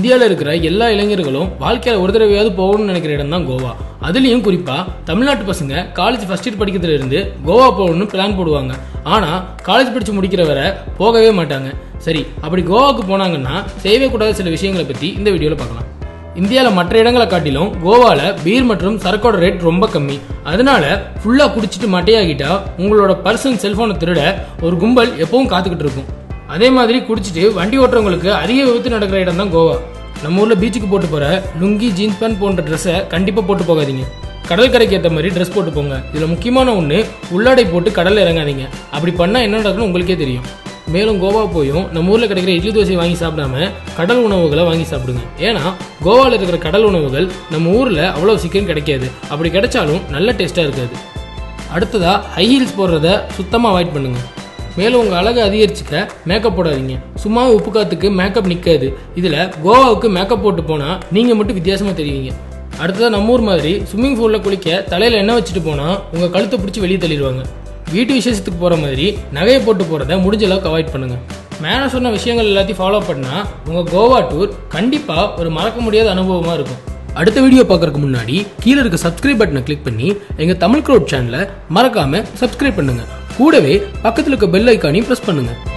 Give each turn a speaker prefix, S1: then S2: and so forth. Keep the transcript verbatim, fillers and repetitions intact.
S1: இந்தியாவில் இருக்கிற எல்லா இளைஞர்களும் வாழ்க்கையில ஒரு தடவையாவது போகணும்னு நினைக்கிற இடம் தான் கோவா. அதுலயும் குறிப்பா தமிழ்நாட்டு பசங்க காலேஜ் ஃபர்ஸ்ட் இயர் படிக்கிறதுல இருந்து கோவா போகணும்னு பிளான் போடுவாங்க. ஆனா காலேஜ் படிச்சு முடிக்கிற வரை போகவே மாட்டாங்க. சரி, அப்படி கோவாவுக்கு போனாங்கன்னா செய்யவே கூடாத சில விஷயங்களை பத்தி இந்த வீடியோல பார்க்கலாம். இந்தியாவில் மற்ற இடங்களை காட்டிலும் கோவாவில் பீர் மற்றும் சரக்கோட ரேட் ரொம்ப கம்மி. அதனால ஃபுல்லா குடிச்சிட்டு மட்டையாகிட்டா உங்களோட பர்சன் செல்போனை திருட ஒரு கும்பல் எப்பவும் காத்துக்கிட்டு இருக்கும். அதே மாதிரி குடிச்சிட்டு வண்டி ஓட்டுறவங்களுக்கு அதிக விபத்து நடக்கிற இடம் தான் கோவா. நம்ம ஊர்ல பீச்சுக்கு போட்டு போற லுங்கி, ஜீன்ஸ் பேண்ட் போன்ற ட்ரெஸ்ஸை கண்டிப்பா போட்டு போகாதீங்க. கடற்கரைக்கு ஏற்ற மாதிரி ட்ரெஸ் போட்டு போங்க. இதுல முக்கியமான ஒண்ணு, உள்ளாடை போட்டு கடல்ல இறங்காதீங்க. அப்படி பண்ணா என்ன நடக்குன்னு உங்களுக்கே தெரியும். மேலும் கோவா போயும் நம்ம ஊர்ல கிடைக்கிற இட்லி தோசை வாங்கி சாப்பிடாம கடல் உணவுகளை வாங்கி சாப்பிடுங்க. ஏன்னா கோவாவில் இருக்கிற கடல் உணவுகள் நம்ம ஊர்ல அவ்வளவு சீக்கிரம் கிடைக்காது. அப்படி கிடைச்சாலும் நல்ல டேஸ்டா இருக்காது. அடுத்ததா ஹை ஹீல்ஸ் போடுறத சுத்தமா அவாய்ட் பண்ணுங்க. மேலும் உங்க அழகை அதிகரிச்சுக்க மேக்கப் போடாதீங்க. சும்மா உப்பு காத்துக்கு மேக்கப் நிக்காது. இதுல கோவாவுக்கு மேக்கப் போட்டு போனா நீங்க மட்டும் வித்தியாசமா தெரியுவீங்க. அடுத்ததா நம்ம ஊர் மாதிரி ஸ்விம்மிங் பூல்ல குளிக்க தலையில எண்ணெய் வச்சுட்டு போனா உங்க கழுத்தை பிடிச்சி வெளியே தள்ளிடுவாங்க. வீட்டு விசேஷத்துக்கு போற மாதிரி நகையை போட்டு போறத முடிஞ்ச அளவுக்கு அவாய்ட் பண்ணுங்க. மேல சொன்ன விஷயங்கள் எல்லாத்தையும் ஃபாலோ பண்ணா உங்க கோவா டூர் கண்டிப்பா ஒரு மறக்க முடியாத அனுபவமா இருக்கும். அடுத்த வீடியோ பார்க்கறதுக்கு முன்னாடி கீழே இருக்க சப்ஸ்கிரைப் பட்டனை கிளிக் பண்ணி எங்க தமிழ் க்ரௌட் சேனலை மறக்காம சப்ஸ்கிரைப் பண்ணுங்க. கூடவே பக்கத்துல இருக்க பெல் ஐக்கானையும் பிரஸ் பண்ணுங்க.